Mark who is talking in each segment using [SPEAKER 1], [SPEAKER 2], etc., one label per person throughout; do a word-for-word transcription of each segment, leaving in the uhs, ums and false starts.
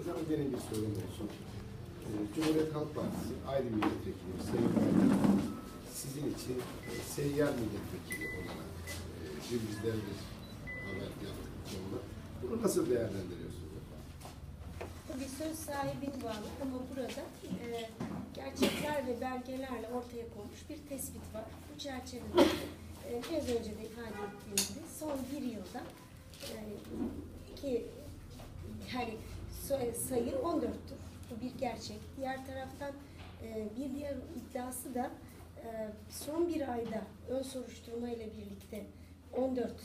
[SPEAKER 1] Ama benim bir sorum olsun. Ee, Cumhuriyet Halk Partisi ayrı milletvekili Sayın Baydar, sizin için e, seyyar milletvekili olarak e, bir bizler bir haber yaptık bu konuda. Bunu nasıl değerlendiriyorsunuz efendim?
[SPEAKER 2] Tabii söz sahibine bağlı ama burada e, gerçekler ve belgelerle ortaya konmuş bir tespit var. Bu çerçevede e, biraz önce de ifade ettiğim gibi son bir yılda e, iki yani sayı on dörttür. Bu bir gerçek. Diğer taraftan e, bir diğer iddiası da e, son bir ayda ön soruşturma ile birlikte on dört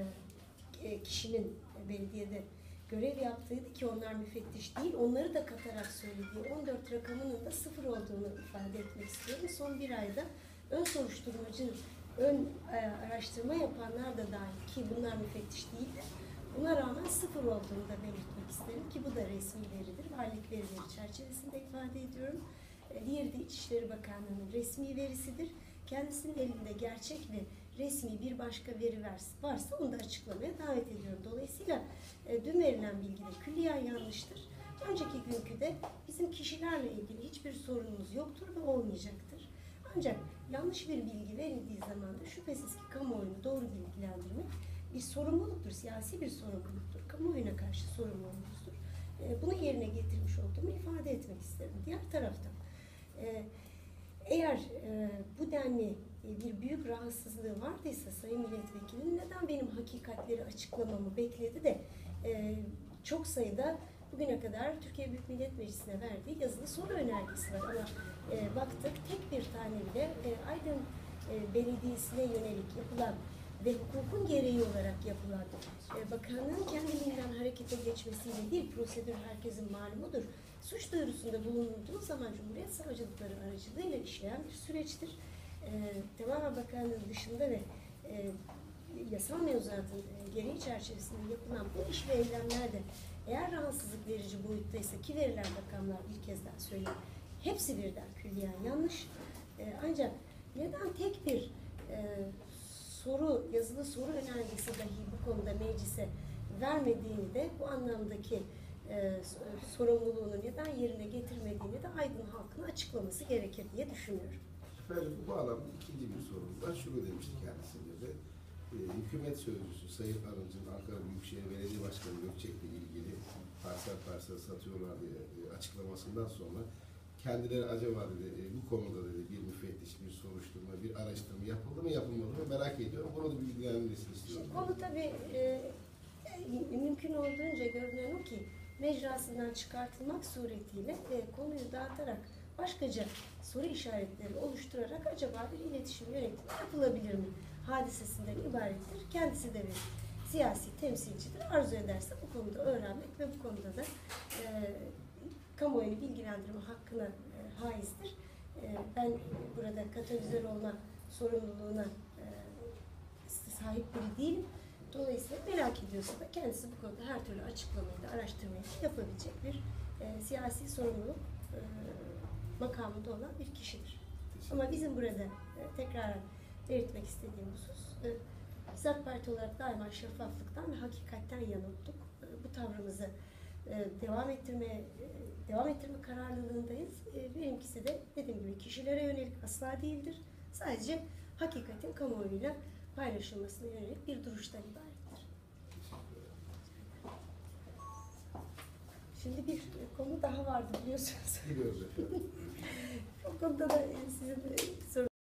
[SPEAKER 2] e, kişinin belediyede görev yaptığıydı ki onlar müfettiş değil, onları da katarak söylediği on dört rakamının da sıfır olduğunu ifade etmek istiyorum. Son bir ayda ön soruşturmacı, ön e, araştırma yapanlar da dahil ki bunlar müfettiş değildi. Buna rağmen sıfır olduğunu da belirtmek isterim ki bu da resmi veridir. Varlık verileri çerçevesinde ifade ediyorum. E, diğeri de İçişleri Bakanlığı'nın resmi verisidir. Kendisinin elinde gerçek ve resmi bir başka veri varsa onu da açıklamaya davet ediyorum. Dolayısıyla e, dün verilen bilgi de külliyen yanlıştır. Önceki günkü de bizim kişilerle ilgili hiçbir sorunumuz yoktur ve olmayacaktır. Ancak yanlış bir bilgi verildiği zaman da şüphesiz ki kamuoyunu doğru bilgilendirmek bir sorumluluktur, siyasi bir sorumluluktur. Kamuoyuna karşı sorumluluğumuzdur. E, bunu yerine getirmiş olduğumu ifade etmek isterim. Diğer taraftan e, eğer e, bu denli e, bir büyük rahatsızlığı vardıysa Sayın Milletvekilinin neden benim hakikatleri açıklamamı bekledi de e, çok sayıda bugüne kadar Türkiye Büyük Millet Meclisi'ne verdiği yazılı soru önergesi var ama e, baktık tek bir tane bile e, Aydın e, Belediyesi'ne yönelik yapılan ve hukukun gereği olarak yapılan e, bakanlığın kendiliğinden harekete geçmesiyle değil, prosedür herkesin malumudur. Suç duyurusunda bulunduğu zaman Cumhuriyet Savcılıkları aracılığıyla işleyen bir süreçtir. E, tamamen bakanlığın dışında ve e, yasal mevzuatın e, gereği çerçevesinde yapılan bu iş ve eylemlerde eğer rahatsızlık verici boyuttaysa ki verilen rakamlar bir kez daha söyleyeyim, hepsi birden külliyen yanlış. E, ancak neden tek bir e, soru, yazılı soru önergesi dahi bu konuda meclise vermediğini de bu anlamdaki e, sorumluluğunu neden yerine getirmediğini de Aydın halkına açıklaması gerekir diye düşünüyorum.
[SPEAKER 1] Efendim bu bağlamda ikinci bir sorum var. Şunu demişti kendisinde de. E, hükümet sözcüsü Sayın Arınç'ın Ankara Büyükşehir Belediye Başkanı Gökçek'le ilgili parsel parsel satıyorlar diye e, açıklamasından sonra kendileri acaba dedi, e, bu konuda dedi bir müfettiş, bir soruşturma, bir araştırma yapıldı mı yapılmadı mı merak ediyorum. Bunu da bir bilgilendirmesini istiyorum.
[SPEAKER 2] Konu tabii e, mümkün olduğunca görünen o ki mecrasından çıkartılmak suretiyle e, konuyu dağıtarak başkaca soru işaretleri oluşturarak acaba bir iletişim yönetimi yapılabilir mi hadisesinden ibarettir. Kendisi de bir siyasi temsilcidir. Arzu ederse bu konuda öğrenmek ve bu konuda da e, kamuoyunu bilgilendirme hakkına e, haizdir. E, ben burada katalizör olma sorumluluğuna e, sahip biri değilim. Dolayısıyla merak ediyorsa da kendisi bu konuda her türlü açıklamayı da araştırmayı yapabilecek bir e, siyasi sorumluluk e, makamında olan bir kişidir. Ama bizim burada e, tekrar belirtmek istediğim husus, e, biz AK Parti olarak daima şeffaflıktan ve hakikatten yana olduk. E, bu tavrımızı e, devam ettirmeye e, devam ettirme kararlılığındayız. E, benimkisi de dediğim gibi kişilere yönelik asla değildir. Sadece hakikatin kamuoyuyla paylaşılmasına yönelik bir duruştan ibarettir. Şimdi bir konu daha vardı biliyorsunuz.
[SPEAKER 1] Biliyoruz efendim.
[SPEAKER 2] O konuda da sizin soru